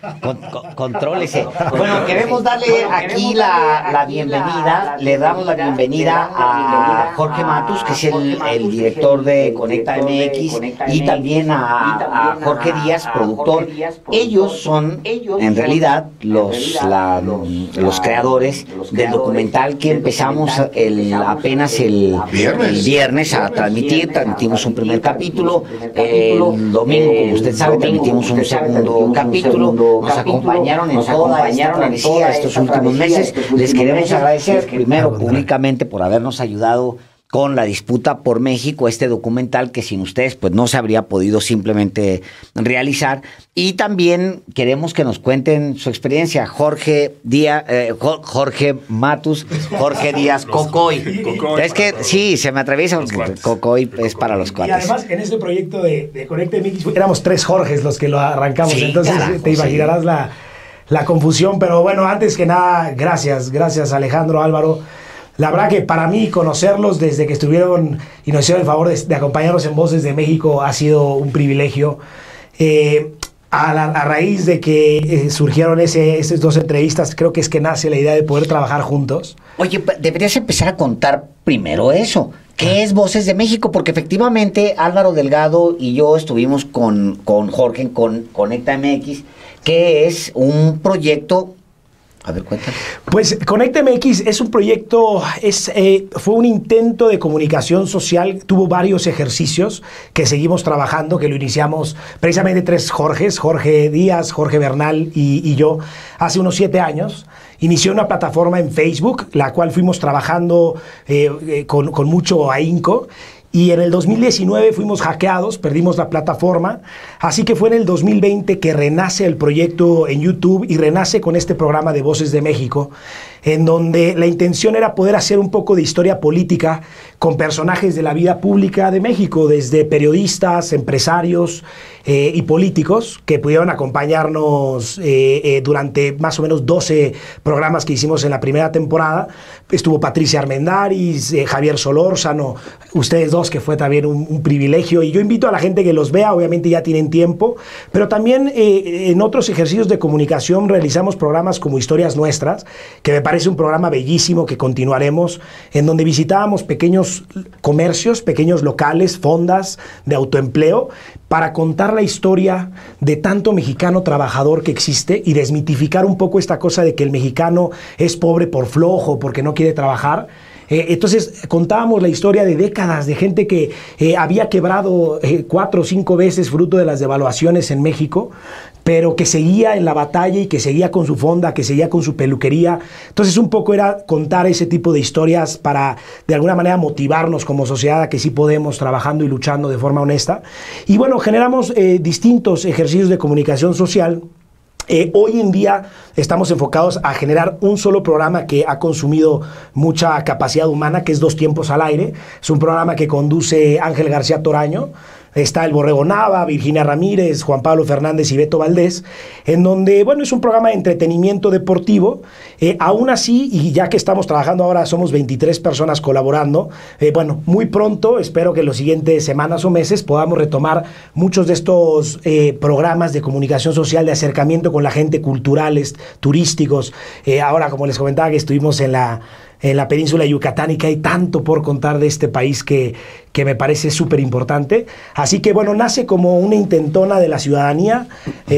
Contrólese. Bueno, queremos darle aquí la bienvenida, le damos la bienvenida a Jorge Matus, que es el director de Conecta MX, y también a Jorge Díaz, productor. Ellos son, en realidad, los creadores del documental que empezamos apenas el viernes a transmitir. Transmitimos un primer capítulo, el domingo, como usted sabe, transmitimos un segundo capítulo. Nos acompañaron en toda esta travesía estos últimos meses. Les queremos agradecer primero públicamente por habernos ayudado con la disputa por México, este documental que sin ustedes pues no se habría podido simplemente realizar. Y también queremos que nos cuenten su experiencia. Jorge Díaz, Jorge Matus, Jorge Díaz, Cocoy. Es que sí, se me atraviesa porque Cocoy es para los cuates. Y además en este proyecto de Conecta MX éramos 3 Jorges los que lo arrancamos, sí, entonces carajo, te imaginarás la confusión. Pero bueno, antes que nada, gracias Alejandro, Álvaro. La verdad que para mí conocerlos desde que estuvieron y nos hicieron el favor de acompañarnos en Voces de México ha sido un privilegio. A raíz de que surgieron esas 2 entrevistas, creo que es que nace la idea de poder trabajar juntos. Oye, deberías empezar a contar primero eso. ¿Qué es Voces de México? Porque efectivamente Álvaro Delgado y yo estuvimos con Jorge con Conecta MX, que es un proyecto... A ver, cuéntame. Pues Conecta MX es un proyecto, fue un intento de comunicación social, tuvo varios ejercicios que seguimos trabajando, que lo iniciamos precisamente 3 Jorges, Jorge Díaz, Jorge Bernal y yo, hace unos 7 años. Inició una plataforma en Facebook, la cual fuimos trabajando con mucho ahínco. Y en el 2019 fuimos hackeados, perdimos la plataforma, así que fue en el 2020 que renace el proyecto en YouTube y renace con este programa de Voces de México, en donde la intención era poder hacer un poco de historia política con personajes de la vida pública de México, desde periodistas, empresarios y políticos que pudieron acompañarnos durante más o menos 12 programas que hicimos en la primera temporada. Estuvo Patricia Armendáriz, Javier Solórzano, ustedes dos, que fue también un privilegio, y yo invito a la gente que los vea, obviamente ya tienen tiempo, pero también en otros ejercicios de comunicación realizamos programas como Historias Nuestras, que me parece un programa bellísimo que continuaremos, en donde visitábamos pequeños comercios, pequeños locales, fondas de autoempleo, para contar la historia de tanto mexicano trabajador que existe y desmitificar un poco esta cosa de que el mexicano es pobre por flojo, porque no quiere trabajar. Entonces contábamos la historia de décadas de gente que había quebrado 4 o 5 veces fruto de las devaluaciones en México, pero que seguía en la batalla y que seguía con su fonda, que seguía con su peluquería. Entonces un poco era contar ese tipo de historias para de alguna manera motivarnos como sociedad a que sí podemos, trabajando y luchando de forma honesta. Y bueno, generamos distintos ejercicios de comunicación social. Hoy en día estamos enfocados a generar un solo programa que ha consumido mucha capacidad humana, que es 2 tiempos al aire. Es un programa que conduce Ángel García Toraño. Está el Borrego Nava, Virginia Ramírez, Juan Pablo Fernández y Beto Valdés, en donde, bueno, es un programa de entretenimiento deportivo. Aún así, y ya que estamos trabajando ahora, somos 23 personas colaborando, bueno, muy pronto, espero que en las siguientes semanas o meses podamos retomar muchos de estos programas de comunicación social, de acercamiento con la gente, culturales, turísticos. Ahora, como les comentaba, que estuvimos en la península de Yucatán y que hay tanto por contar de este país que me parece súper importante. Así que bueno, nace como una intentona de la ciudadanía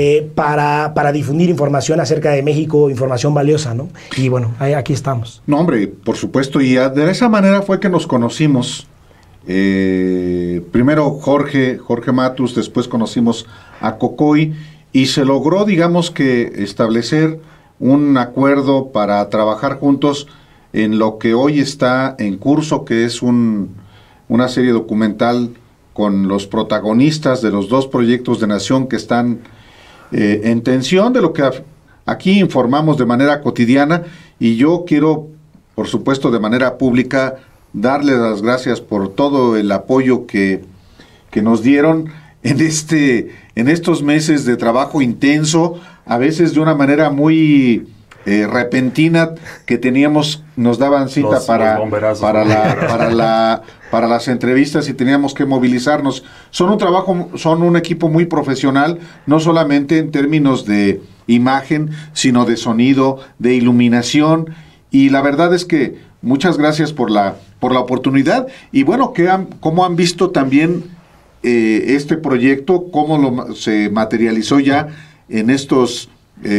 para difundir información acerca de México, información valiosa, ¿no? Y bueno, aquí estamos. No, hombre, por supuesto, y de esa manera fue que nos conocimos. Primero Jorge Matus, después conocimos a Cocoy, y se logró, digamos que, establecer un acuerdo para trabajar juntos en lo que hoy está en curso, que es una serie documental con los protagonistas de los 2 proyectos de nación que están en tensión, de lo que aquí informamos de manera cotidiana. Y yo quiero, por supuesto, de manera pública, darles las gracias por todo el apoyo que nos dieron en estos meses de trabajo intenso, a veces de una manera muy repentina, que nos daban cita para las entrevistas y teníamos que movilizarnos. Son un equipo muy profesional, no solamente en términos de imagen, sino de sonido, de iluminación. Y la verdad es que muchas gracias por la oportunidad. Y bueno, ¿cómo han visto también este proyecto? ¿Cómo se materializó ya en estos...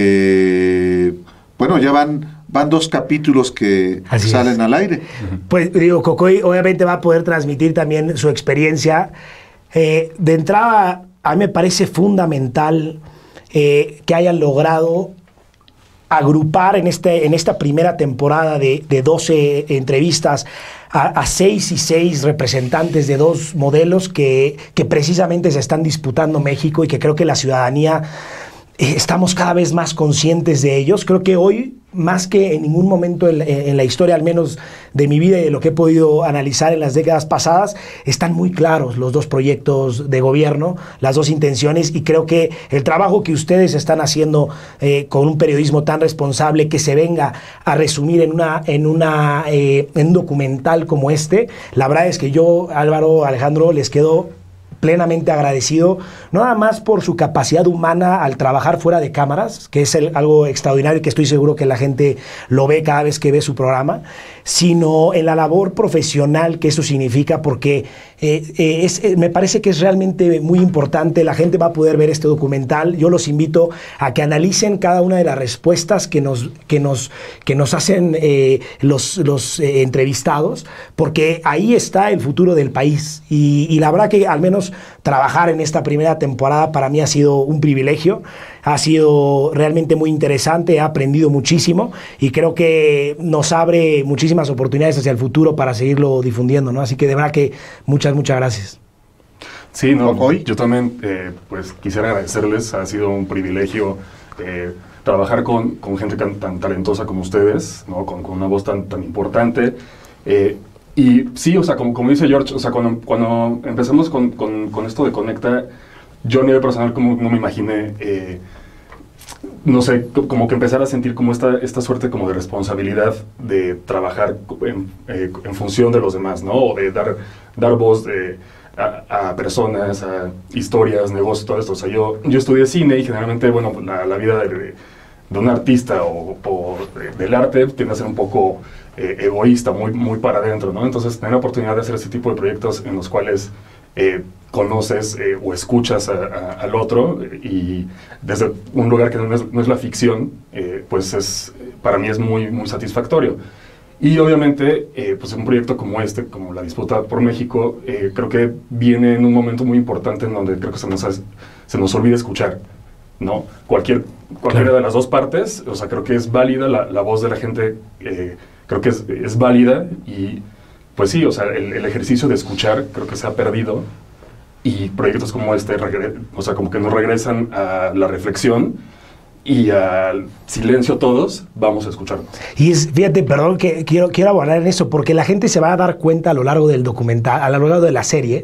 bueno, ya van 2 capítulos que salen al aire. Pues digo, Cocoy obviamente va a poder transmitir también su experiencia. De entrada, a mí me parece fundamental que hayan logrado agrupar en esta primera temporada de 12 entrevistas a 6 y 6 representantes de 2 modelos que precisamente se están disputando México y que creo que la ciudadanía estamos cada vez más conscientes de ellos. Creo que hoy, más que en ningún momento en la historia, al menos de mi vida y de lo que he podido analizar en las décadas pasadas, están muy claros los 2 proyectos de gobierno, las 2 intenciones, y creo que el trabajo que ustedes están haciendo con un periodismo tan responsable, que se venga a resumir en un documental como este, la verdad es que yo, Álvaro, Alejandro, les quedo plenamente agradecido, no nada más por su capacidad humana al trabajar fuera de cámaras, que es algo extraordinario y que estoy seguro que la gente lo ve cada vez que ve su programa, sino en la labor profesional que eso significa, porque me parece que es realmente muy importante. La gente va a poder ver este documental. Yo los invito a que analicen cada una de las respuestas que nos hacen los entrevistados, porque ahí está el futuro del país. Y la verdad que al menos trabajar en esta primera temporada para mí ha sido un privilegio, ha sido realmente muy interesante, he aprendido muchísimo y creo que nos abre muchísimas oportunidades hacia el futuro para seguirlo difundiendo, ¿no? Así que de verdad que muchas gracias. Sí, no, yo también pues quisiera agradecerles, ha sido un privilegio trabajar con gente tan talentosa como ustedes, ¿no? Con una voz tan importante. Y sí, o sea, como dice George, o sea, cuando empezamos con esto de Conecta, yo a nivel personal no me imaginé, no sé, como que empezar a sentir como esta suerte como de responsabilidad de trabajar en función de los demás, ¿no? O de dar voz a personas, a historias, negocios, todo esto. O sea, yo estudié cine y generalmente, bueno, la vida de un artista o del arte tiende a ser un poco egoísta, muy para adentro, ¿no? Entonces, tener la oportunidad de hacer ese tipo de proyectos en los cuales conoces o escuchas al otro y desde un lugar que no es la ficción, pues para mí es muy se Y obviamente, pues un proyecto como este, como la disputa por México, creo que viene en un momento muy importante en donde creo que se nos olvida escuchar, ¿no? Cualquiera de las 2 partes, o sea, creo que es válida la voz de la gente, creo que es válida y pues sí, o sea, el ejercicio de escuchar creo que se ha perdido y proyectos como este, o sea, como que nos regresan a la reflexión y al silencio todos, vamos a escucharnos. Y fíjate, perdón que quiero abordar en eso, porque la gente se va a dar cuenta a lo largo del documental, a lo largo de la serie,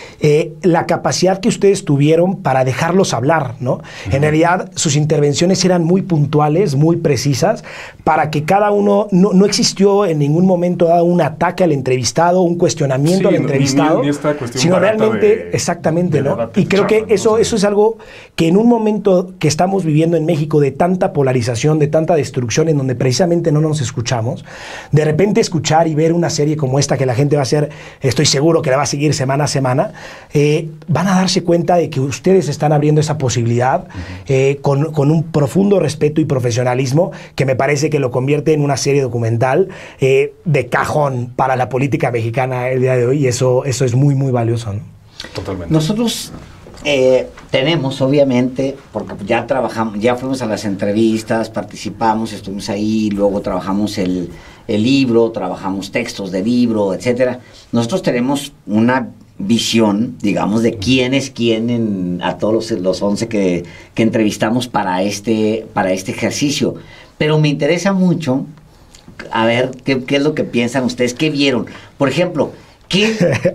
la capacidad que ustedes tuvieron para dejarlos hablar, ¿no? En realidad, sus intervenciones eran muy puntuales, muy precisas, para que cada uno, no existió en ningún momento dado un ataque al entrevistado, un cuestionamiento al entrevistado, ni esta cuestión sino realmente, exactamente, ¿no? Y creo que eso es algo que en un momento que estamos viviendo en México de tanta polarización, de tanta destrucción, en donde precisamente no nos escuchamos, de repente escuchar y ver una serie como esta que la gente va a hacer, estoy seguro que la va a seguir semana a semana, van a darse cuenta de que ustedes están abriendo esa posibilidad con un profundo respeto y profesionalismo que me parece que lo convierte en una serie documental de cajón para la política mexicana el día de hoy, y eso es muy valioso, ¿no? Totalmente. Nosotros tenemos, obviamente, porque ya trabajamos, ya fuimos a las entrevistas, participamos, estuvimos ahí, luego trabajamos el libro, trabajamos textos de libro, etcétera. Nosotros tenemos una visión, digamos, de quién es quién a todos los 11 que entrevistamos para este ejercicio. Pero me interesa mucho a ver qué es lo que piensan ustedes, qué vieron. Por ejemplo, ¿qué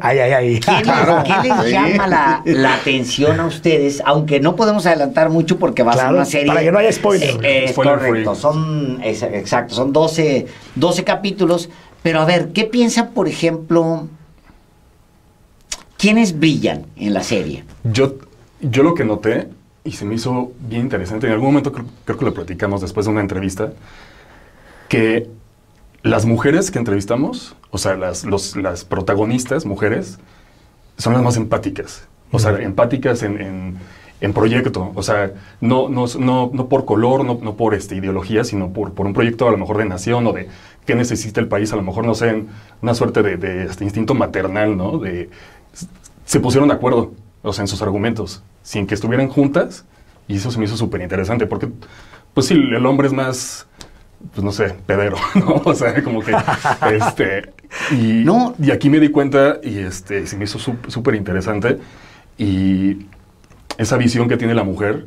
les llama la atención a ustedes? Aunque no podemos adelantar mucho porque va a ser una serie. Para que no haya spoiler. Correcto, son 12 capítulos. Pero a ver, ¿qué piensan, por ejemplo? ¿Quiénes brillan en la serie? Yo lo que noté, y se me hizo bien interesante. En algún momento creo que lo platicamos después de una entrevista, que las mujeres que entrevistamos, o sea, las protagonistas mujeres, son las más empáticas. O sea, empáticas en proyecto. O sea, no por color, no por ideología, sino por un proyecto a lo mejor de nación o de qué necesita el país. A lo mejor, no sé, una suerte de este instinto maternal, ¿no? Se pusieron de acuerdo, o sea, en sus argumentos, sin que estuvieran juntas, y eso se me hizo súper interesante, porque, pues sí, el hombre es más, pues no sé, pedero, ¿no? O sea, como que, y aquí me di cuenta, y se me hizo súper interesante, y esa visión que tiene la mujer,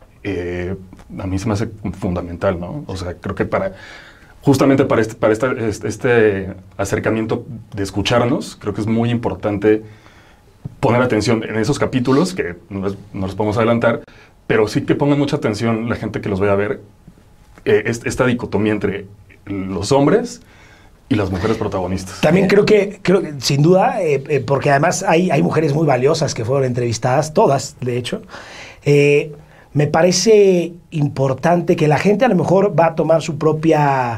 a mí se me hace fundamental, ¿no? O sea, creo que justamente para este acercamiento de escucharnos, creo que es muy importante poner atención en esos capítulos, que no los podemos adelantar, pero sí que pongan mucha atención la gente que los vaya a ver, esta dicotomía entre los hombres y las mujeres protagonistas. También creo que sin duda, porque además hay mujeres muy valiosas que fueron entrevistadas, todas, de hecho. Me parece importante que la gente a lo mejor va a tomar sus propias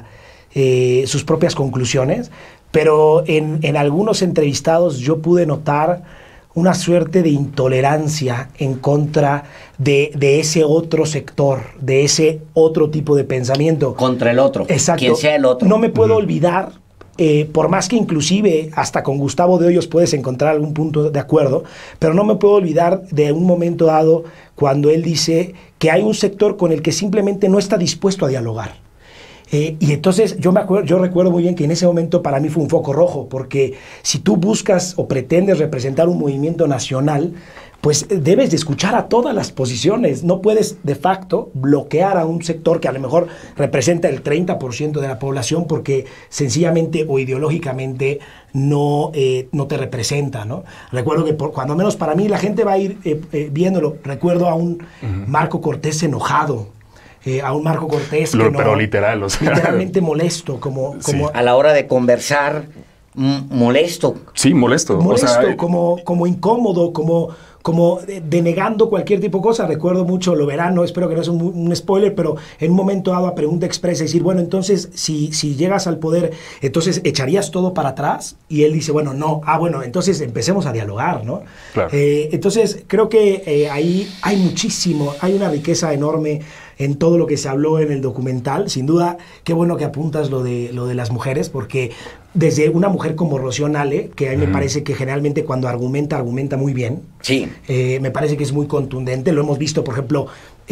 conclusiones, pero en algunos entrevistados yo pude notar una suerte de intolerancia en contra de ese otro sector, de ese otro tipo de pensamiento. Contra el otro. Exacto. Quien sea el otro. No me puedo olvidar, por más que inclusive hasta con Gustavo de Hoyos puedes encontrar algún punto de acuerdo, pero no me puedo olvidar de un momento dado cuando él dice que hay un sector con el que simplemente no está dispuesto a dialogar. Y entonces yo recuerdo muy bien que en ese momento para mí fue un foco rojo, porque si tú buscas o pretendes representar un movimiento nacional, pues debes de escuchar a todas las posiciones. No puedes de facto bloquear a un sector que a lo mejor representa el 30% de la población porque sencillamente o ideológicamente no te representa, ¿no? Recuerdo que cuando menos para mí la gente va a ir viéndolo. Recuerdo a un Marco Cortés enojado, a un Marco Cortés pero literal, o sea, literalmente molesto, como a la hora de conversar, molesto. Sí, molesto. Molesto, o sea, como incómodo, como denegando cualquier tipo de cosa. Recuerdo mucho, lo verán, no espero que no sea un spoiler, pero en un momento dado a pregunta expresa, decir, bueno, entonces, si llegas al poder, entonces, ¿echarías todo para atrás? Y él dice, bueno, no. Bueno, entonces empecemos a dialogar, ¿no? Claro. Entonces, creo que ahí hay muchísimo, hay una riqueza enorme en todo lo que se habló en el documental. Sin duda, qué bueno que apuntas lo de las mujeres, porque desde una mujer como Rocío Nale, que a mí me parece que generalmente cuando argumenta muy bien. Sí. Me parece que es muy contundente. Lo hemos visto, por ejemplo,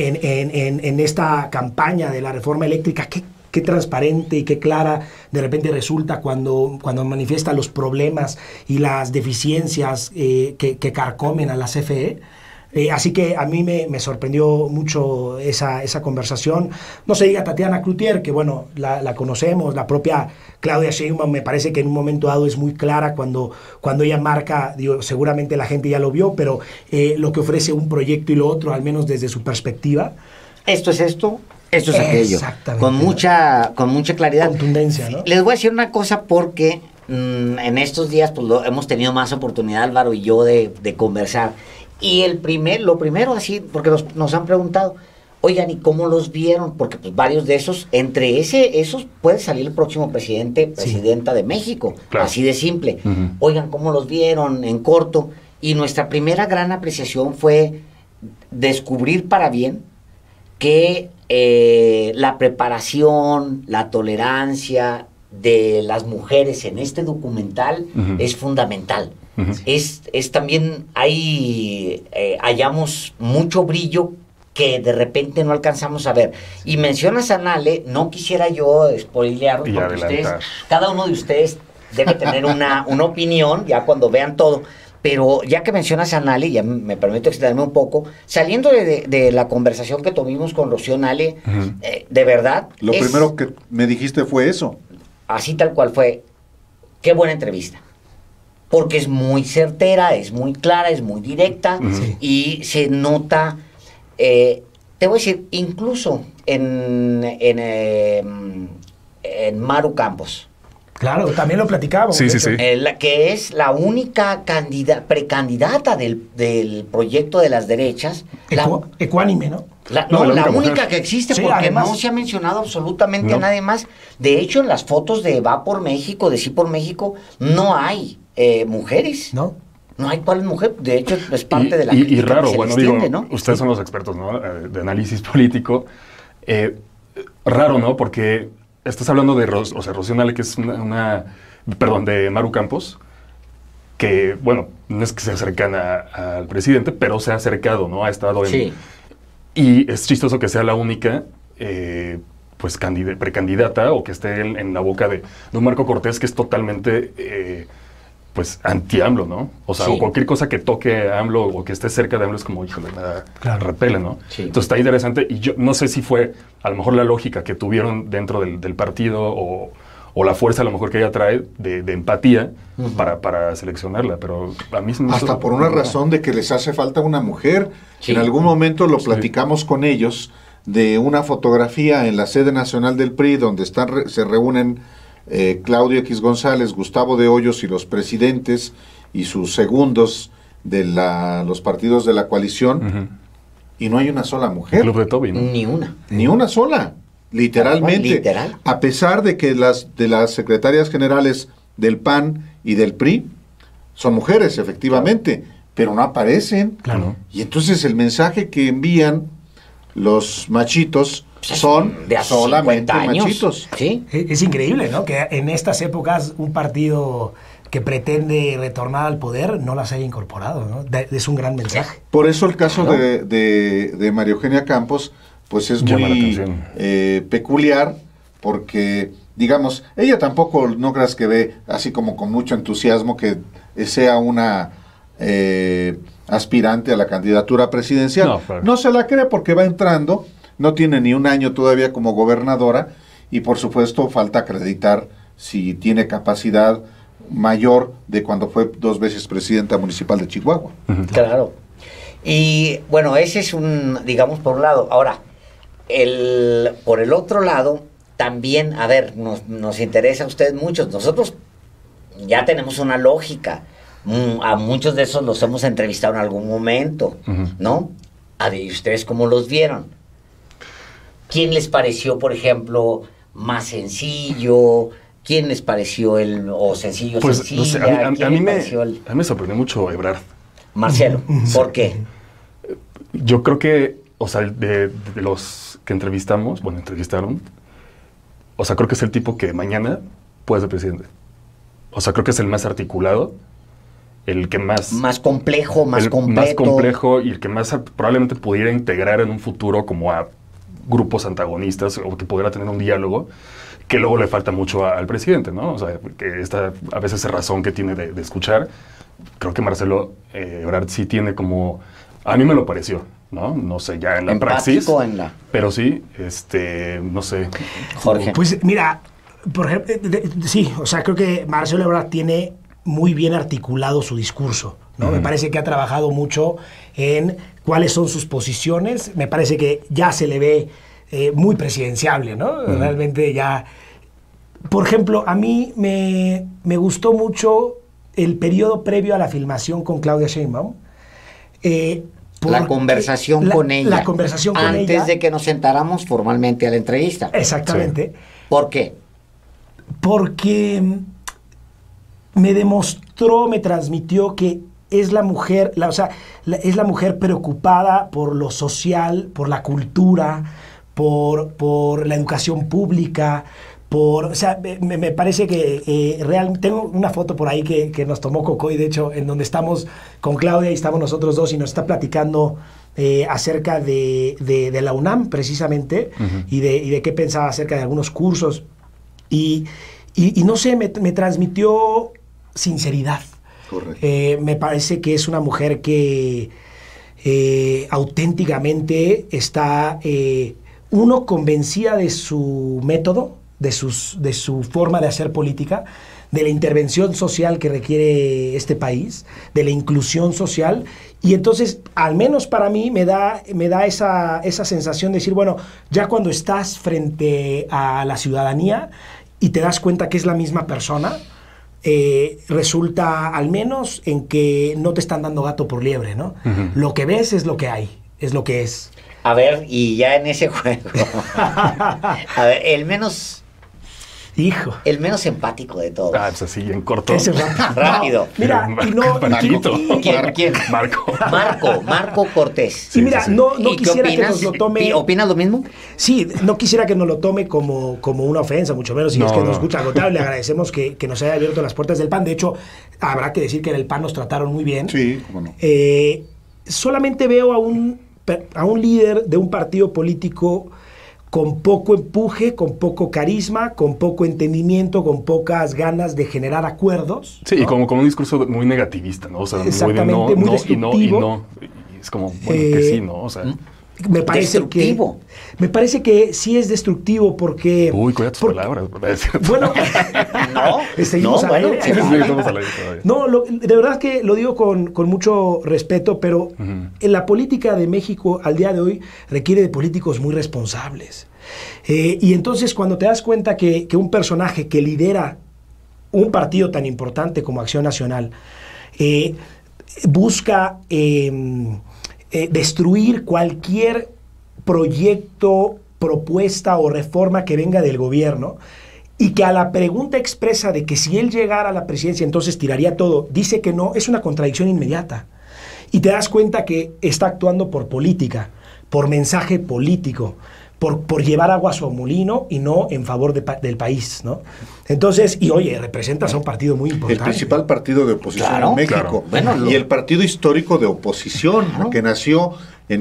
en esta campaña de la reforma eléctrica. Qué transparente y qué clara de repente resulta cuando manifiesta los problemas y las deficiencias que carcomen a la CFE. Así que a mí me sorprendió mucho esa conversación. No se diga Tatiana Cloutier, que bueno, la conocemos, la propia Claudia Sheinbaum me parece que en un momento dado es muy clara cuando ella marca, digo, seguramente la gente ya lo vio, pero lo que ofrece un proyecto y lo otro, al menos desde su perspectiva. Esto es esto, esto es aquello. Exactamente. Con mucha claridad. Contundencia, ¿no? Les voy a decir una cosa porque en estos días pues, hemos tenido más oportunidad, Álvaro y yo, de conversar. Y lo primero así, porque nos han preguntado, oigan, ¿y cómo los vieron? Porque pues varios de esos, entre esos puede salir el próximo presidenta de México, claro. Así de simple. Oigan, ¿cómo los vieron en corto? Y nuestra primera gran apreciación fue descubrir para bien que la preparación, la tolerancia de las mujeres en este documental es fundamental. Es también, hallamos mucho brillo que de repente no alcanzamos a ver. Y mencionas a Nale, no quisiera yo spoilear, porque cada uno de ustedes debe tener una opinión ya cuando vean todo. Pero ya que mencionas a Nale, ya me permito extenderme un poco, saliendo de la conversación que tuvimos con Rocío Nale, de verdad... Lo primero que me dijiste fue eso. Así tal cual fue. Qué buena entrevista. Porque es muy certera, es muy clara, es muy directa y se nota, te voy a decir, incluso en Maru Campos. Claro, también lo platicábamos. Sí. Que es la única precandidata del proyecto de las derechas. Ecuánime, ¿no? La única única que existe, porque además, no se ha mencionado absolutamente a nadie más. De hecho, en las fotos de Va por México, de Sí por México, no hay mujeres. No hay cuál mujer. De hecho, es parte de la crítica. Y raro, que bueno, extiende, digo, ¿no? ustedes son los expertos, ¿no? De análisis político. Raro, ¿no? Porque estás hablando de Rocío Nale, que es de Maru Campos, que, bueno, no es que sea cercana al presidente, pero se ha acercado, ¿no? Ha estado en... Sí. Y es chistoso que sea la única, pues, precandidata o que esté en la boca de un Marco Cortés que es totalmente, pues, anti-AMLO, ¿no? O sea, o cualquier cosa que toque a AMLO o que esté cerca de AMLO es como, híjole, nada, repele, ¿no? Sí. Entonces está interesante y yo no sé si fue a lo mejor la lógica que tuvieron dentro del partido o la fuerza a lo mejor que ella trae de empatía para seleccionarla, pero a mí se me hasta por una razón de que les hace falta una mujer. En algún momento lo platicamos con ellos de una fotografía en la sede nacional del PRI donde se reúnen Claudio X González, Gustavo de Hoyos y los presidentes y sus segundos de los partidos de la coalición, y no hay una sola mujer. El Club de Toby, ¿no? Ni una sola. Literalmente, literal. A pesar de que las secretarias generales del PAN y del PRI son mujeres, efectivamente, pero no aparecen. Claro. Y entonces el mensaje que envían los machitos son de hace solamente 50 años. machitos. ¿Sí? Es increíble, ¿no? Que en estas épocas un partido que pretende retornar al poder no las haya incorporado, ¿no? Es un gran mensaje. Por eso el caso de María Eugenia Campos pues es muy peculiar, porque, digamos, ella tampoco, no creas que ve así como con mucho entusiasmo que sea una aspirante a la candidatura presidencial. No se la cree porque va entrando, no tiene ni un año todavía como gobernadora, y por supuesto falta acreditar si tiene capacidad mayor de cuando fue 2 veces presidenta municipal de Chihuahua. Claro. Y bueno, ese es digamos, por un lado. Ahora, por el otro lado, también, a ver, nos interesa a ustedes muchos. Nosotros ya tenemos una lógica. A muchos de esos los hemos entrevistado en algún momento, ¿no? ¿Y ustedes cómo los vieron? ¿Quién les pareció, por ejemplo, más sencillo? ¿Quién les pareció sencillo, pues, sencilla? No sé, a mí me sorprendió mucho Ebrard. Marcelo, ¿por qué? Yo creo que, o sea, de los que entrevistaron, o sea, creo que es el tipo que mañana puede ser presidente. O sea, creo que es el más articulado, el que más... Más complejo, más completo. Más complejo y el que más probablemente pudiera integrar en un futuro como a grupos antagonistas o que pudiera tener un diálogo que luego le falta mucho al presidente, ¿no? O sea, que a veces esa razón que tiene de escuchar, creo que Marcelo Ebrard sí tiene como... A mí me lo pareció, ¿no? No sé, ya en la praxis. Pero sí, no sé. Jorge. Pues mira, por ejemplo, sí, o sea, creo que Marcelo Ebrard tiene muy bien articulado su discurso, ¿no? Me parece que ha trabajado mucho en cuáles son sus posiciones. Me parece que ya se le ve muy presidenciable, ¿no? Realmente ya... Por ejemplo, a mí me gustó mucho el periodo previo a la filmación con Claudia Sheinbaum. La conversación con ella. La conversación con ella. Antes de que nos sentáramos formalmente a la entrevista. Exactamente. Sí. ¿Por qué? Porque me transmitió que es la mujer, es la mujer preocupada por lo social, por la cultura, por la educación pública, o sea, me parece que realmente tengo una foto por ahí que nos tomó Cocoy, de hecho, en donde estamos con Claudia y estamos nosotros dos y nos está platicando acerca de la UNAM, precisamente, y de qué pensaba acerca de algunos cursos. Y no sé, me transmitió sinceridad. Correcto. Me parece que es una mujer que auténticamente está, convencida de su método, de su forma de hacer política, de la intervención social que requiere este país, de la inclusión social, y entonces, al menos para mí, me da esa sensación de decir, bueno, ya cuando estás frente a la ciudadanía, y te das cuenta que es la misma persona, resulta al menos en que no te están dando gato por liebre, ¿no? Lo que ves es lo que hay, es lo que es. A ver, y ya en ese juego, a ver, el menos empático de todos. Pues así, en corto. Ese rápido. No, mira, y no... ¿Quién? Marco Cortés. Y mira, no quisiera que nos lo tome... ¿Opinas lo mismo? Sí, no quisiera que nos lo tome como una ofensa, mucho menos si es que nos escucha agotado. Le agradecemos que nos haya abierto las puertas del PAN. De hecho, habrá que decir que en el PAN nos trataron muy bien. Sí, cómo no. Solamente veo a un líder de un partido político con poco empuje, con poco carisma, con poco entendimiento, con pocas ganas de generar acuerdos. Sí, ¿no? y como un discurso muy negativista, ¿no? O sea, exactamente, muy destructivo. Y es como, bueno, que sí, ¿no? O sea... Me parece que sí es destructivo porque... Uy, cuida tus palabras. Bueno, seguimos al aire. No, de verdad que lo digo con mucho respeto, pero en la política de México al día de hoy requiere de políticos muy responsables. Y entonces cuando te das cuenta que un personaje que lidera un partido tan importante como Acción Nacional busca... destruir cualquier proyecto, propuesta o reforma que venga del gobierno, y que a la pregunta expresa de que si él llegara a la presidencia entonces tiraría todo, dice que no, es una contradicción inmediata. Y te das cuenta que está actuando por política, por mensaje político, por llevar agua a su molino y no en favor del país, ¿no? Entonces, y oye, representas a un partido muy importante. El principal partido de oposición en México. Claro. Bueno, y el partido histórico de oposición, que nació en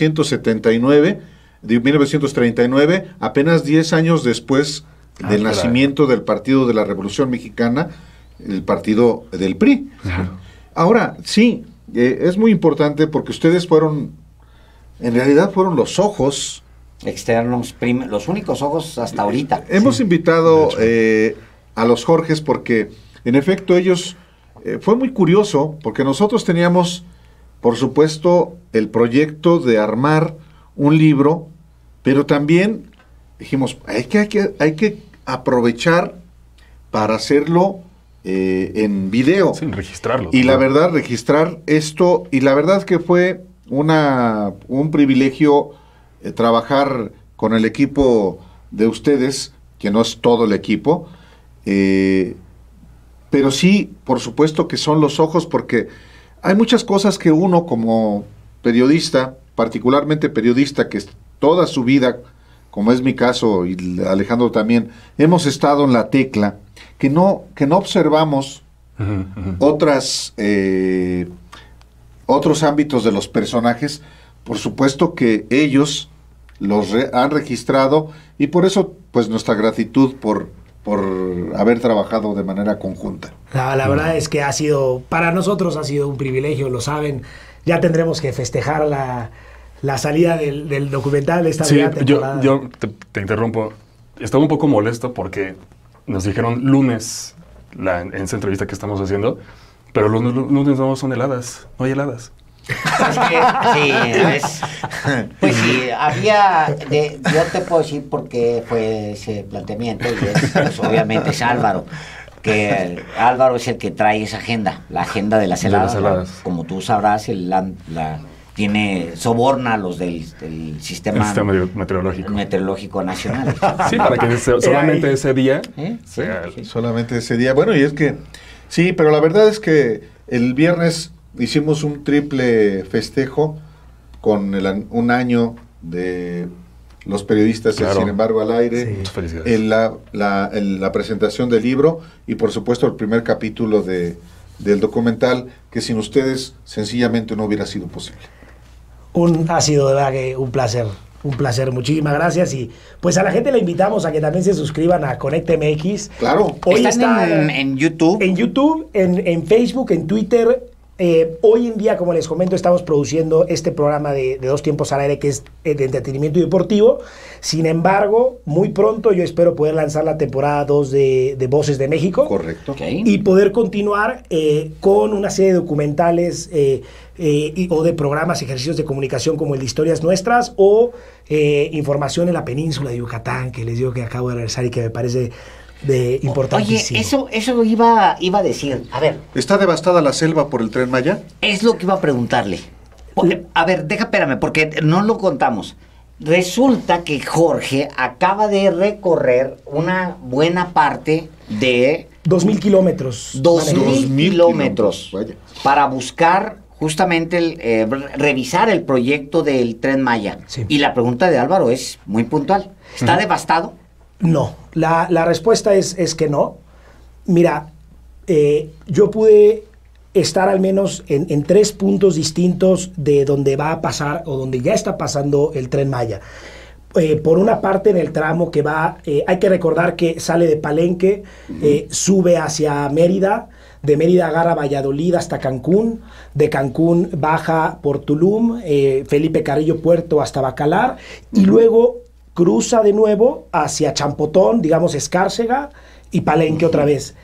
1939, apenas 10 años después del nacimiento del Partido de la Revolución Mexicana, el partido del PRI. Ahora, sí, es muy importante porque ustedes en realidad fueron los ojos externos, los únicos ojos hasta ahorita. Hemos invitado a los Jorges porque, en efecto, ellos... fue muy curioso porque nosotros teníamos, por supuesto, el proyecto de armar un libro, pero también dijimos, hay que aprovechar para hacerlo en video. Sin registrarlo. Y la verdad, registrar esto, y la verdad que fue un privilegio trabajar con el equipo de ustedes, que no es todo el equipo, pero sí, por supuesto que son los ojos, porque hay muchas cosas que uno como periodista, particularmente periodista que toda su vida, como es mi caso y Alejandro también, hemos estado en la tecla, que no observamos otros ámbitos de los personajes. Por supuesto que ellos los han registrado y por eso pues nuestra gratitud por haber trabajado de manera conjunta. La verdad es que para nosotros ha sido un privilegio, lo saben. Ya tendremos que festejar la salida del documental de esta temporada. Yo te interrumpo. Estaba un poco molesto porque nos dijeron lunes en esa entrevista que estamos haciendo, pero los lunes no son heladas, no hay heladas. Pues sí, yo te puedo decir por qué fue ese planteamiento, y pues, obviamente es Álvaro, que Álvaro es el que trae esa agenda, la agenda de las heladas. Como tú sabrás, soborna a los del sistema meteorológico nacional. Sí, para que solamente ese día solamente ese día. Bueno, y es que sí, pero la verdad es que el viernes hicimos un triple festejo con un año de los periodistas, sin embargo, al aire, en la presentación del libro y por supuesto el primer capítulo del documental, que sin ustedes sencillamente no hubiera sido posible. Ha sido de verdad que un placer, muchísimas gracias, y pues a la gente le invitamos a que también se suscriban a Conecta MX. Claro. Hoy están en YouTube. En YouTube, en Facebook, en Twitter. Hoy en día, como les comento, estamos produciendo este programa de Dos Tiempos al Aire, que es de entretenimiento y deportivo. Sin embargo, muy pronto yo espero poder lanzar la temporada 2 de Voces de México. Correcto. Okay. Y poder continuar con una serie de documentales o de programas, ejercicios de comunicación como el de Historias Nuestras, o información en la península de Yucatán, que les digo que acabo de regresar y que me parece importantísimo. Oye, eso iba a decir. A ver. ¿Está devastada la selva por el Tren Maya? Es lo que iba a preguntarle. A ver, espérame, porque no lo contamos. Resulta que Jorge acaba de recorrer una buena parte de... 2,000 kilómetros. 2,000 kilómetros para buscar justamente revisar el proyecto del Tren Maya. Sí. Y la pregunta de Álvaro es muy puntual. ¿Está devastado? No, la respuesta es que no. Mira, yo pude estar al menos en 3 puntos distintos de donde va a pasar o donde ya está pasando el Tren Maya. Por una parte, en el tramo que va, hay que recordar que sale de Palenque, sube hacia Mérida, de Mérida agarra Valladolid hasta Cancún, de Cancún baja por Tulum, Felipe Carrillo Puerto hasta Bacalar, y luego cruza de nuevo hacia Champotón, digamos Escárcega, y Palenque otra vez.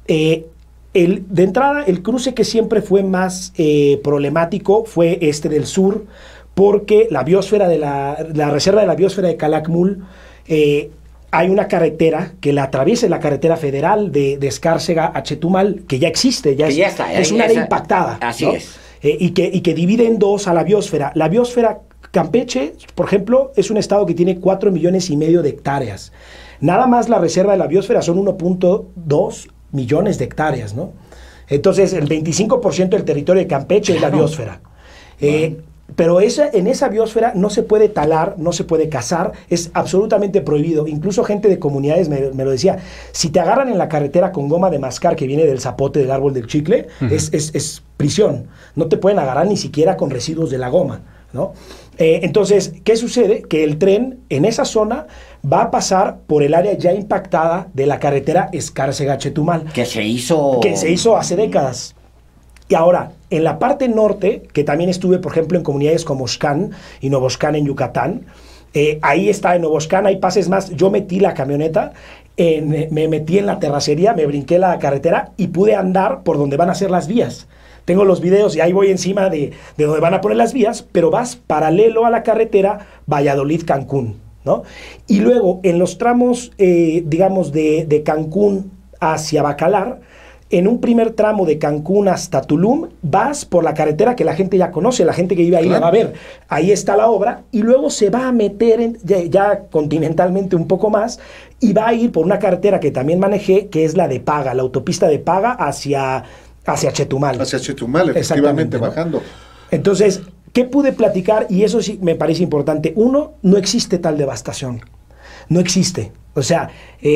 De entrada, el cruce que siempre fue más problemático fue este del sur, porque la biosfera de la reserva de la biosfera de Calakmul, hay una carretera que la atraviesa, la carretera federal de Escárcega a Chetumal, que ya existe, es un área impactada. Así, ¿no? Es. Y que divide en 2 a la biosfera. La biosfera Campeche, por ejemplo, es un estado que tiene 4,5 millones de hectáreas. Nada más la reserva de la biosfera son 1,2 millones de hectáreas, ¿no? Entonces, el 25% del territorio de Campeche es la biosfera. Pero en esa biosfera no se puede talar, no se puede cazar, es absolutamente prohibido. Incluso gente de comunidades me lo decía, si te agarran en la carretera con goma de mascar que viene del zapote del árbol del chicle, es prisión. No te pueden agarrar ni siquiera con residuos de la goma, ¿no? Entonces, ¿qué sucede? Que el tren en esa zona va a pasar por el área ya impactada de la carretera Escárcega-Chetumal. Que se hizo hace décadas. Y ahora, en la parte norte, que también estuve, por ejemplo, en comunidades como Xcan y Novoscan en Yucatán, ahí está en Novoscan, hay pases más. Yo metí la camioneta, me metí en la terracería, me brinqué la carretera y pude andar por donde van a ser las vías. Tengo los videos y ahí voy encima de donde van a poner las vías, pero vas paralelo a la carretera Valladolid-Cancún, ¿no? Y luego, en los tramos, digamos, de Cancún hacia Bacalar, en un primer tramo de Cancún hasta Tulum, vas por la carretera que la gente ya conoce, la gente que vive ahí la va a ver. Ahí está la obra y luego se va a meter ya continentalmente un poco más y va a ir por una carretera que también manejé, que es la de Paga, la autopista de Paga hacia Chetumal. Hacia Chetumal, efectivamente, ¿no? bajando. Entonces, ¿qué pude platicar? Y eso sí me parece importante. Uno, no existe tal devastación. No existe. O sea,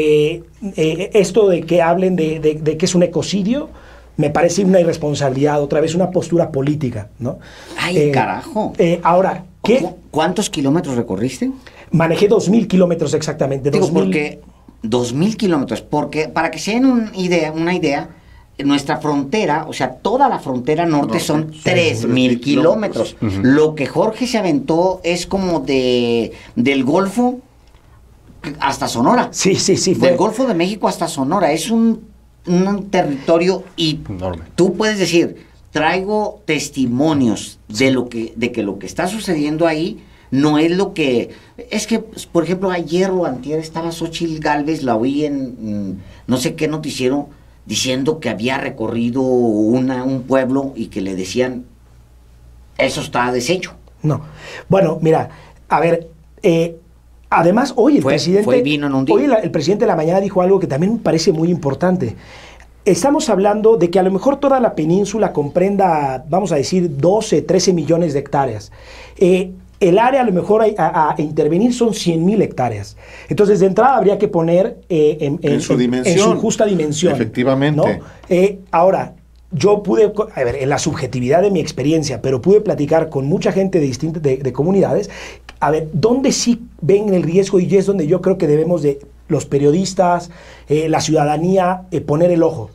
esto de que hablen de que es un ecocidio, me parece una irresponsabilidad, otra vez una postura política, ¿no? ¡Ay, carajo! Ahora, ¿cuántos kilómetros recorriste? Manejé 2,000 kilómetros exactamente. Digo, porque 2,000 kilómetros, porque para que se den una idea, nuestra frontera, o sea, toda la frontera norte son 3,000 kilómetros. Lo que Jorge se aventó es como del Golfo hasta Sonora. Sí. Del Golfo de México hasta Sonora. Es un territorio enorme. Tú puedes decir, traigo testimonios de que lo que está sucediendo ahí no es lo que... Es que, por ejemplo, ayer o antier estaba Xóchitl Gálvez, la oí en no sé qué noticiero, diciendo que había recorrido un pueblo y que le decían, eso está deshecho. No. Bueno, mira, a ver... además, hoy el presidente el presidente de la mañana dijo algo que también me parece muy importante. Estamos hablando de que a lo mejor toda la península comprenda, vamos a decir, 12, 13 millones de hectáreas. El área a lo mejor a intervenir son 100,000 hectáreas. Entonces, de entrada habría que poner en su justa dimensión. Efectivamente. ¿No? Ahora, yo pude, a ver, en la subjetividad de mi experiencia, pero pude platicar con mucha gente de distintas de comunidades. A ver, ¿dónde sí ven el riesgo? Y es donde yo creo que debemos de, los periodistas, la ciudadanía, poner el ojo.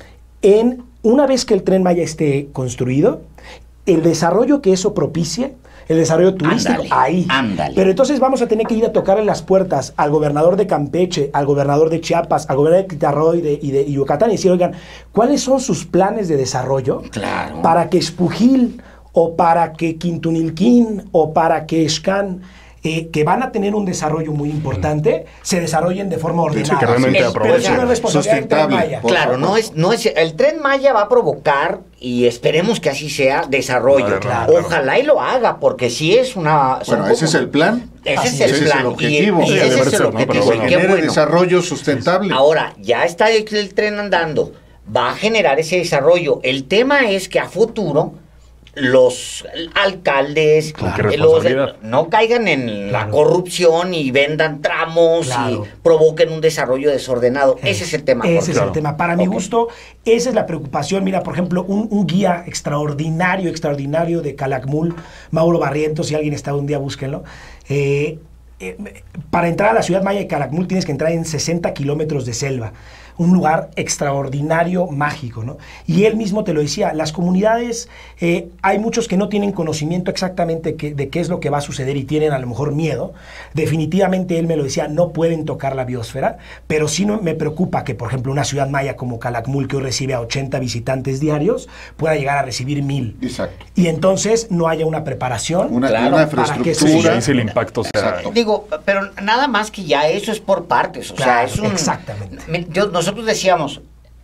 Una vez que el Tren Maya esté construido, el desarrollo que eso propicie, el desarrollo turístico, ándale. Pero entonces vamos a tener que ir a tocarle las puertas al gobernador de Campeche, al gobernador de Chiapas, al gobernador de Quintana Roo y de Yucatán y decir, oigan, ¿cuáles son sus planes de desarrollo para que Espujil o para que Quintunilquín o para que Xcan que van a tener un desarrollo muy importante, se desarrollen de forma ordenada. Sí, que realmente pero es una responsabilidad del Tren Maya. Claro, no es el Tren Maya va a provocar, y esperemos que así sea, desarrollo. Claro. Ojalá y lo haga, porque si es una... Bueno, ese es el plan. Ese es el plan. objetivo. Y ese es el objetivo. Que genere desarrollo sustentable. Ahora, ya está el tren andando. Va a generar ese desarrollo. El tema es que a futuro los alcaldes no caigan en la corrupción y vendan tramos y provoquen un desarrollo desordenado. Ese es el tema. Ese es el tema. Para mi gusto, esa es la preocupación. Mira, por ejemplo, un guía extraordinario de Calakmul, Mauro Barrientos, si alguien está un día, búsquenlo. Para entrar a la ciudad maya de Calakmul tienes que entrar en 60 kilómetros de selva. Un lugar extraordinario, mágico, ¿no? Y él mismo te lo decía, las comunidades, hay muchos que no tienen conocimiento exactamente de qué es lo que va a suceder y tienen a lo mejor miedo. Definitivamente él me lo decía, no pueden tocar la biosfera, pero sí me preocupa que, por ejemplo, una ciudad maya como Calakmul, que hoy recibe a 80 visitantes diarios, pueda llegar a recibir 1000. Exacto. Y entonces no haya una preparación. Una infraestructura. Sí, el impacto sea... Digo, pero nada más que ya eso es por partes, o sea, es un... Exactamente. Nosotros decíamos,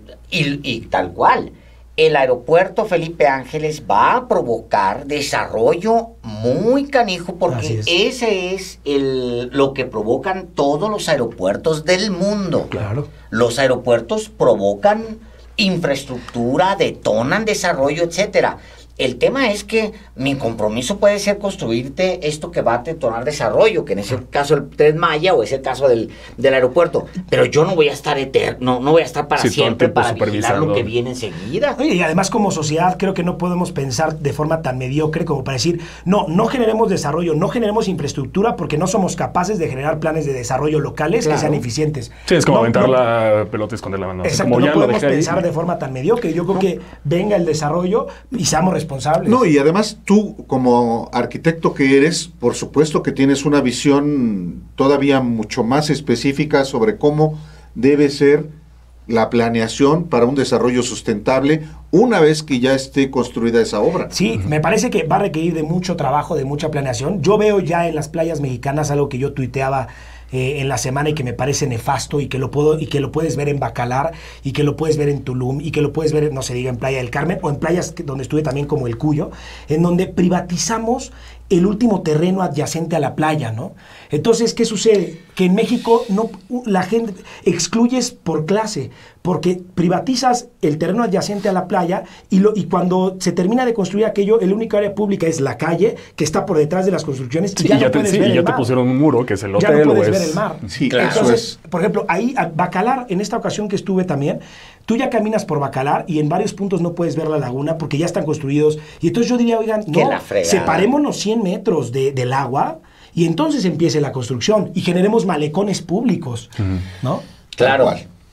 y tal cual, el aeropuerto Felipe Ángeles va a provocar desarrollo muy canijo, porque ese es lo que provocan todos los aeropuertos del mundo. Claro. Los aeropuertos provocan infraestructura, detonan desarrollo, etcétera. El tema es que mi compromiso puede ser construirte esto que va a detonar desarrollo, que en ese caso el Tren Maya o es el caso del aeropuerto. Pero yo no voy a estar eterno, no voy a estar para siempre para vigilar lo que viene enseguida. Oye, y además como sociedad creo que no podemos pensar de forma tan mediocre como para decir, no generemos desarrollo, no generemos infraestructura porque no somos capaces de generar planes de desarrollo locales que sean eficientes. Sí, es como aventar la pelota y esconder la mano. Exacto, como no ya podemos pensar de forma tan mediocre. Yo creo que venga el desarrollo y seamos responsables. No, y además tú, como arquitecto que eres, por supuesto que tienes una visión todavía mucho más específica sobre cómo debe ser la planeación para un desarrollo sustentable una vez que ya esté construida esa obra. Sí, me parece que va a requerir de mucho trabajo, de mucha planeación. Yo veo ya en las playas mexicanas algo que yo tuiteaba en la semana y que me parece nefasto y que lo puedes ver en Bacalar y que lo puedes ver en Tulum y que lo puedes ver, no se diga, en Playa del Carmen o en playas donde estuve también como el Cuyo, en donde privatizamos el último terreno adyacente a la playa, ¿no? Entonces, ¿qué sucede? Que en México la gente excluyes por clase, porque privatizas el terreno adyacente a la playa y cuando se termina de construir aquello, el único área pública es la calle, que está por detrás de las construcciones, y ya no puedes ver el mar. Ya te pusieron un muro, que es el hotel. Ya no puedes ver el mar. Sí, claro. Entonces, por ejemplo, ahí, Bacalar, en esta ocasión que estuve también, tú ya caminas por Bacalar y en varios puntos no puedes ver la laguna porque ya están construidos. Y entonces yo diría, oigan, no, separémonos 100 metros del agua y entonces empiece la construcción y generemos malecones públicos, ¿no? Claro.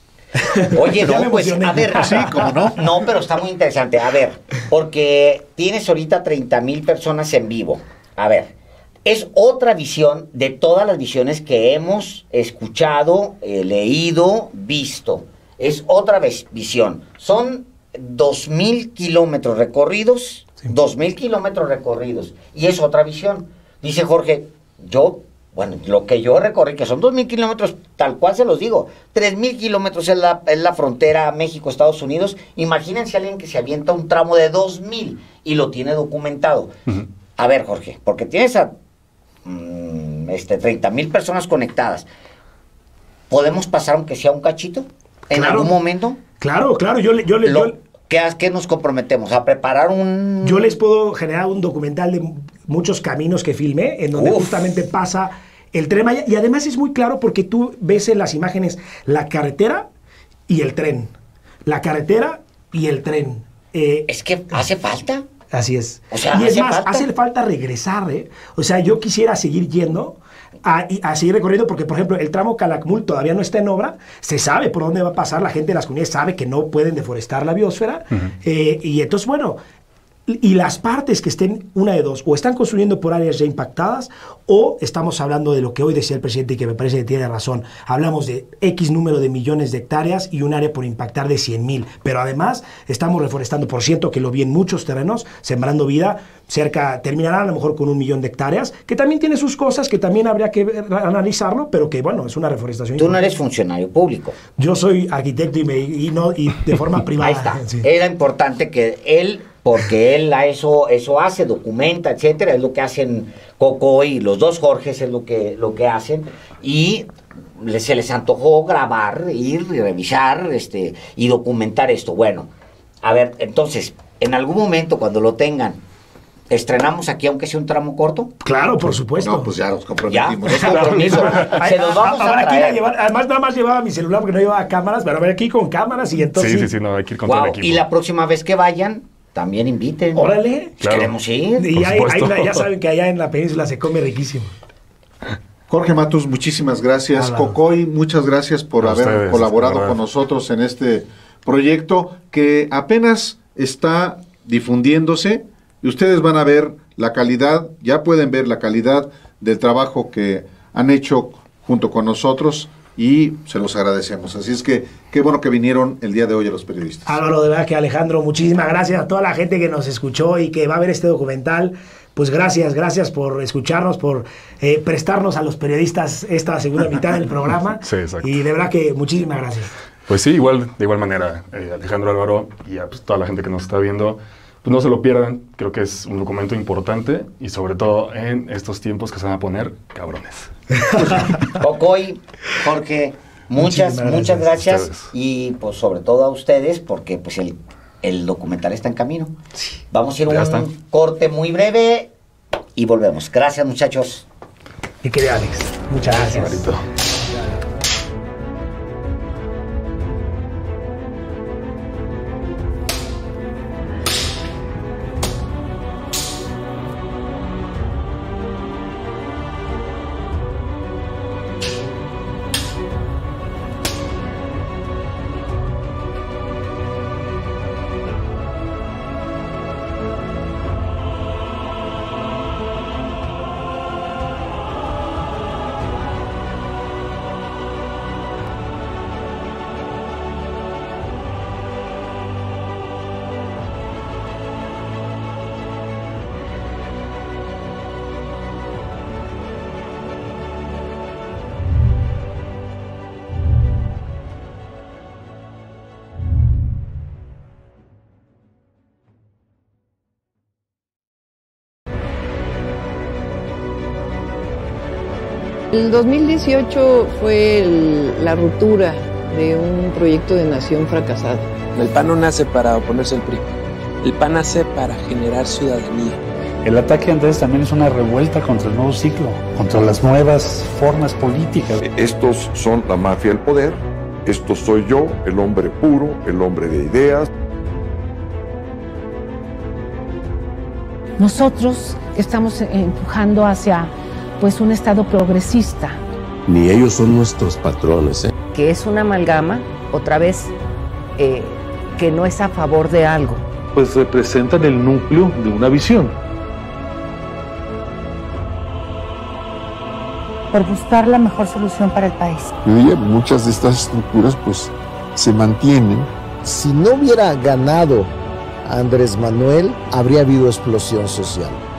Oye, no, pues, a ver. Sí, ¿cómo no? No, pero está muy interesante. A ver, porque tienes ahorita 30,000 personas en vivo. A ver, es otra visión de todas las visiones que hemos escuchado, leído, visto. Es otra visión. Son 2,000 kilómetros recorridos, 2,000 kilómetros recorridos. Y es otra visión. Dice Jorge, lo que yo recorrí, que son 2,000 kilómetros, tal cual se los digo, 3,000 kilómetros es la frontera México-Estados Unidos. Imagínense a alguien que se avienta un tramo de 2,000 y lo tiene documentado. A ver, Jorge, porque tienes a 30,000 personas conectadas. ¿Podemos pasar aunque sea un cachito? ¿En algún momento? Claro. ¿Qué nos comprometemos? ¿A preparar un...? Yo les puedo generar un documental de muchos caminos que filmé, en donde justamente pasa el Tren Maya. Y además es muy claro porque tú ves en las imágenes la carretera y el tren. La carretera y el tren. Es que hace falta. Así es. O sea, y es más, hace falta regresar, ¿eh? O sea, yo quisiera seguir yendo a seguir recorriendo, porque, por ejemplo, el tramo Calakmul todavía no está en obra, se sabe por dónde va a pasar, la gente de las comunidades sabe que no pueden deforestar la biosfera, y entonces, bueno, Y las partes que estén, una de dos, o están construyendo por áreas ya impactadas, o estamos hablando de lo que hoy decía el presidente y que me parece que tiene razón. Hablamos de X número de millones de hectáreas y un área por impactar de 100,000. Pero además estamos reforestando, por ciento, que lo vi en muchos terrenos, sembrando vida, terminará a lo mejor con 1,000,000 de hectáreas, que también tiene sus cosas, que también habría que analizarlo, pero que bueno, es una reforestación. Tú no eres funcionario público. Yo soy arquitecto y de forma privada. Ahí está. Sí. Era importante que él, porque él eso hace, documenta, etcétera, es lo que hacen Cocoy y los dos Jorges, es lo que hacen, y se les antojó grabar, ir y revisar y documentar esto. Bueno, a ver, entonces, en algún momento cuando lo tengan, ¿estrenamos aquí aunque sea un tramo corto? Claro, por supuesto. No, pues ya nos comprometimos. Ya, es compromiso. Se los vamos a traer. Además, nada más llevaba mi celular porque no llevaba cámaras, pero a ver aquí con cámaras y entonces... Sí, no, hay que ir con todo el equipo. Y la próxima vez que vayan, también inviten. Órale. Claro. Queremos ir. Y ya saben que allá en la península se come riquísimo. Jorge Matus, muchísimas gracias. Cocoy, muchas gracias por haber colaborado con nosotros en este proyecto que apenas está difundiéndose. Y ustedes van a ver la calidad, ya pueden ver la calidad del trabajo que han hecho junto con nosotros y se los agradecemos. Así es que qué bueno que vinieron el día de hoy a los periodistas. Álvaro, de verdad que Alejandro, muchísimas gracias a toda la gente que nos escuchó y que va a ver este documental. Pues gracias por escucharnos, por prestarnos a los periodistas esta segunda mitad del programa. Sí, exacto. Y de verdad que muchísimas gracias. Pues sí, de igual manera, Alejandro, Álvaro y a toda la gente que nos está viendo, pues no se lo pierdan, creo que es un documento importante y sobre todo en estos tiempos que se van a poner cabrones. Cocoy, Jorge, muchas gracias y pues sobre todo a ustedes porque pues el documental está en camino. Sí. Vamos a ir a un corte muy breve y volvemos. Gracias, muchachos. Mi querido Alex, muchas gracias. El 2018 fue la ruptura de un proyecto de nación fracasado. El PAN no nace para oponerse al PRI, el PAN nace para generar ciudadanía. El ataque entonces también es una revuelta contra el nuevo ciclo, contra las nuevas formas políticas. Estos son la mafia del poder, esto soy yo, el hombre puro, el hombre de ideas. Nosotros estamos empujando hacia un Estado progresista. Ni ellos son nuestros patrones. Que es una amalgama, otra vez, que no es a favor de algo. Pues representan el núcleo de una visión. Por buscar la mejor solución para el país. Y muchas de estas estructuras pues se mantienen. Si no hubiera ganado Andrés Manuel, habría habido explosión social.